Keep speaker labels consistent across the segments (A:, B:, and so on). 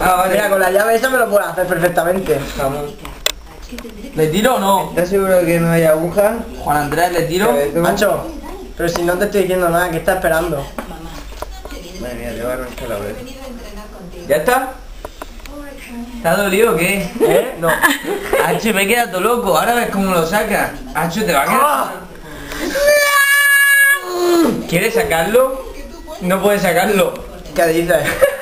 A: Ah, vale.
B: Mira, con la llave esa me lo puedo hacer perfectamente.
A: Vamos. ¿Le tiro o no?
B: ¿Estás seguro de que no hay aguja?
A: Juan Andrés, ¿le tiro?
B: Macho, pero si no te estoy diciendo nada, ¿qué estás esperando?
C: Madre mía, te va a arrancar la oreja.
A: ¿Ya está? ¿Está dolido o qué?
B: ¿Eh? No.
A: Hacho, me he quedado loco. Ahora ves cómo lo saca. Hacho, te va a quedar... ¿Quieres sacarlo? No puedes sacarlo.
B: ¿Qué dices?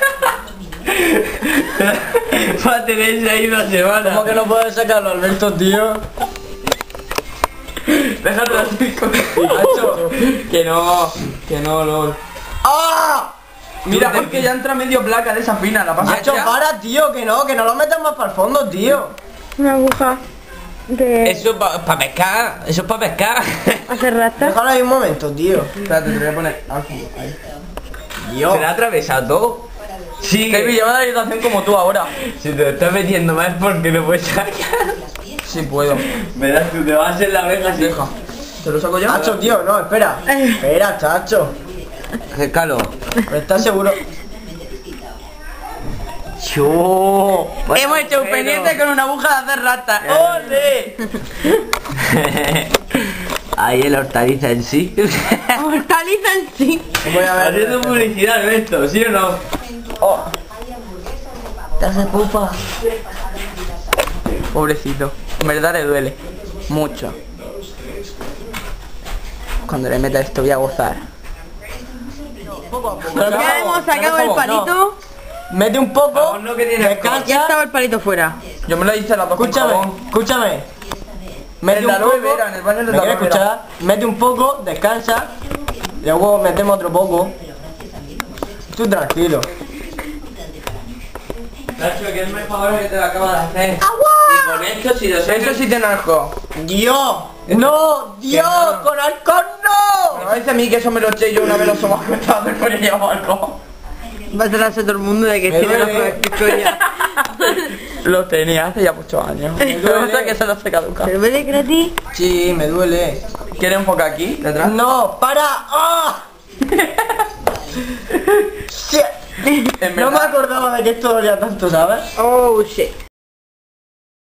A: Va a tenerse ahí una semana.
B: ¿Cómo que no puedes sacarlo, Alberto, tío?
A: Déjalo así con... Hacho, que no, LOL.
B: ¡Ah!
A: Mira, porque ya entra medio placa de esa fina, la pasa.
B: Macho, para, tío, que no lo metas más para el fondo, tío.
D: Una aguja de
A: Eso es para pescar, eso es para pescar.
D: hacer rata.
B: Déjalo ahí un momento, tío.
A: Espérate, te voy a poner algo ahí.
B: Dios.
A: ¿Se le ha atravesado todo? Sí.
B: Baby, lleva la habitación como tú ahora.
A: Si te lo estás metiendo más porque no puedes sacar.
B: Sí puedo.
A: Me das tú, te vas en la oreja así.
B: Deja.
A: ¿Te lo saco yo?
B: Chacho, tío, no, espera. Espera, chacho.
A: Acércalo.
B: ¿Estás seguro?
A: Yo.
D: Hemos hecho un pendiente con una aguja de hacer rata.
A: ¡Ole! Ahí el hortaliza en sí.
D: Hortaliza en sí.
B: Voy a ver.
A: Haciendo publicidad en esto, ¿sí o no?
B: Oh,
A: Te hace pupa.
E: Pobrecito, en verdad le duele mucho. Cuando le meta esto voy a gozar.
D: Ya hemos sacado el palito.
B: mete un poco.
A: Vamos, no, que tiene
B: descansa.
D: Ya estaba el palito fuera.
A: Yo me lo hice a las dos.
B: Escúchame. Mete
A: En
B: un
A: la
B: poco.
A: aloe vera, en el baño de
B: ¿Me
A: la
B: quieres
A: aloe vera.
B: escuchar? Mete un poco, descansa. Y luego metemos otro poco. Tú tranquilo.
A: Nacho, que es mejor que te lo acabo de hacer. Y con esto si lo sé.
E: Eso sí tiene alcohol.
B: Dios. No, Dios,
A: no.
B: con alcohol no.
E: Me parece a mí que eso me lo eché yo una vez, lo somos acostado después y llevamos alcohol.
D: Va a enterarse todo el mundo de que
B: Me
D: tiene
B: duele.
D: los historia.
E: Lo tenía hace ya muchos años. Lo que pasa es que se lo hace caducar.
D: ¿Pero ves de gratis?
B: Sí, me duele.
E: ¿Quieres enfocar aquí, detrás?
B: No, para. ¡Ah! Shit.
E: En
B: No me
E: verdad-
B: acordaba de que esto dolía tanto, ¿sabes?
D: Oh shit.